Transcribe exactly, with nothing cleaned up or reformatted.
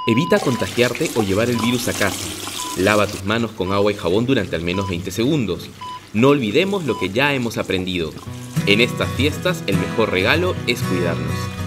Evita contagiarte o llevar el virus a casa. Lava tus manos con agua y jabón durante al menos veinte segundos. No olvidemos lo que ya hemos aprendido. En estas fiestas el mejor regalo es cuidarnos.